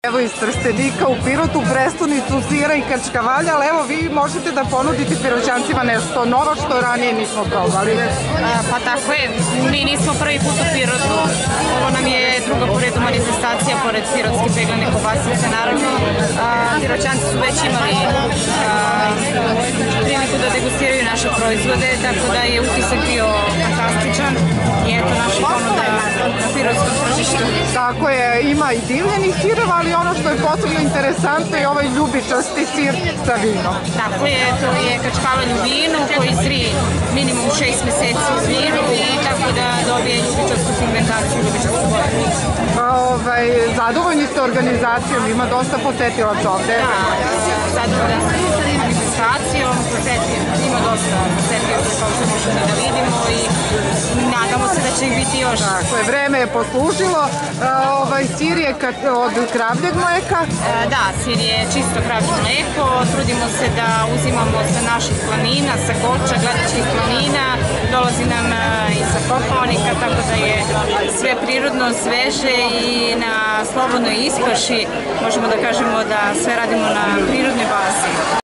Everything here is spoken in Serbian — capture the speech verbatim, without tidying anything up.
Evo iz Trstenika u Pirotu, prestonicu sira i kačkavalja, ali evo vi možete da ponudite Piroćancima nešto novo što ranije nismo probali. Pa tako je, mi nismo prvi put u Pirotu, ovo nam je druga po redu manifestacija pored pirotske peglane kobasice, naravno. Piroćanci su već imali priliku da degustiraju naše proizvode, tako da je utisak bio fantastičan i eto naša ponuda na pirotskom tržištu. Tako je, ima i divljenih sireva, ali ono što je posebno interesantno je ovaj ljubičasti sir sa vinom. Tako je, to je kačkavalj u vinu koji zri minimum šest meseci u vinu i tako da dobije ljubičastu pigmentaciju, ljubičastu boju. Zadovoljni ste organizacijom, ima dosta posetilaca ovde. Da, zadovoljna sam manifestacijom, ima dosta posetilaca kao što možemo da vidimo i nadamo se da će ih biti još. Tako je, vreme je poslužilo. Sir je od kravljeg mleka? Da, sir je čisto kravlje mleko, trudimo se da uzimamo sa naših planina, sa Goča, Gradiških planina, dolazi nam i sa Kopaonika, tako da je sve prirodno, sveže i na slobodnoj ispaši možemo da kažemo da sve radimo na prirodnoj bazi.